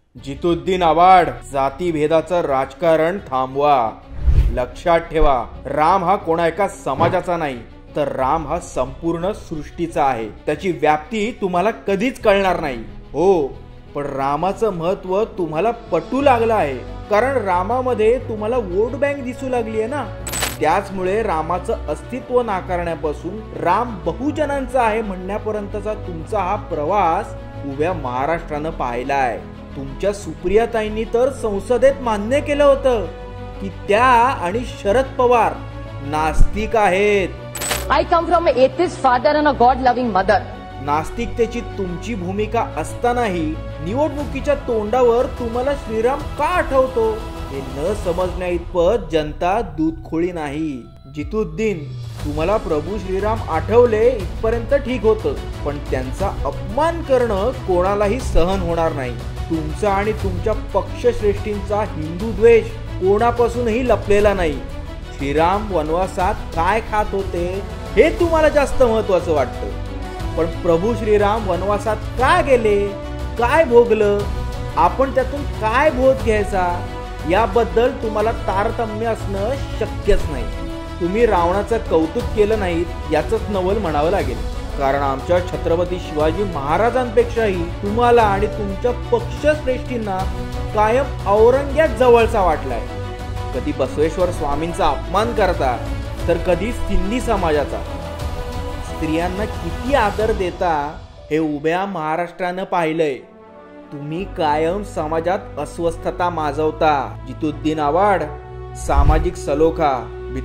जितुद्दीन आव्हाड, जातीभेदाचं राजकारण थांबवा. लक्षात ठेवा, राम हा कोणा एका समाजाचा नाही, तर राम हा संपूर्ण सृष्टीचा आहे. त्याची व्याप्ती तुम्हाला कधीच कळणार नाही. हो, पण रामाचं महत्व तुम्हाला पटू लागलं आहे, कारण रामामध्ये तुम्हाला वोट बँक दिसू लागली आहे ना. त्याचमुळे रामाचं अस्तित्व नाकारण्यापासून राम बहुजनांचा आहे म्हणण्यापर्यंतचा तुमचा हा प्रवास उभ्या महाराष्ट्रानं पाहिलाय. तुमच्या सुप्रियाताईंनी तर संसदेत मान्य केलं होतं की त्या आणि शरद पवार नास्तिक आहेत. I come from an atheist father and a God-loving mother. नास्तिकतेची तुमची भूमिका असतानाही निवडणुकीच्या तोंडावर तुम्हाला श्रीराम का आठवतो हे न समजण्या इतपत जनता दूधखोळी नाही. जितुद्दीन, तुम्हाला प्रभू श्रीराम आठवले इथपर्यंत ठीक होतं, पण त्यांचा अपमान करणं कोणालाही सहन होणार नाही. तुमचा आणि तुमच्या पक्षश्रेष्ठींचा हिंदू द्वेष कोणापासूनही लपलेला नाही. श्रीराम वनवासात काय खात होते हे तुम्हाला जास्त महत्वाचं वाटतं, पण प्रभू श्रीराम वनवासात का गेले, काय भोगलं, आपण त्यातून काय बोध घ्यायचा याबद्दल तुम्हाला तारतम्य असणं शक्यच नाही. तुम्ही रावणाचं कौतुक केलं नाहीत याचंच नवल म्हणावं लागेल, कारण आमच्या छत्रपती शिवाजी महाराजांपेक्षाही तुम्हाला आणि तुमच्या पक्षश्रेष्ठींना कायम औरंग्यात जवळचा वाटलाय. कधी बसवेश्वर स्वामींचा अपमान करता, तर कधी सिंधी समाजाचा. स्त्रियांना किती आदर देता हे उभ्या महाराष्ट्रानं पाहिलंय. तुम्ही कायम समाजात अस्वस्थता माजवता. जितुद्दीन आव्हाड, सामाजिक सलोखा,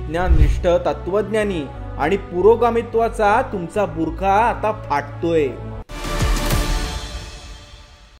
विज्ञाननिष्ठ तत्वज्ञानी आणि पुरोगामित्वाचा तुमचा बुरखा आता फाटतोय.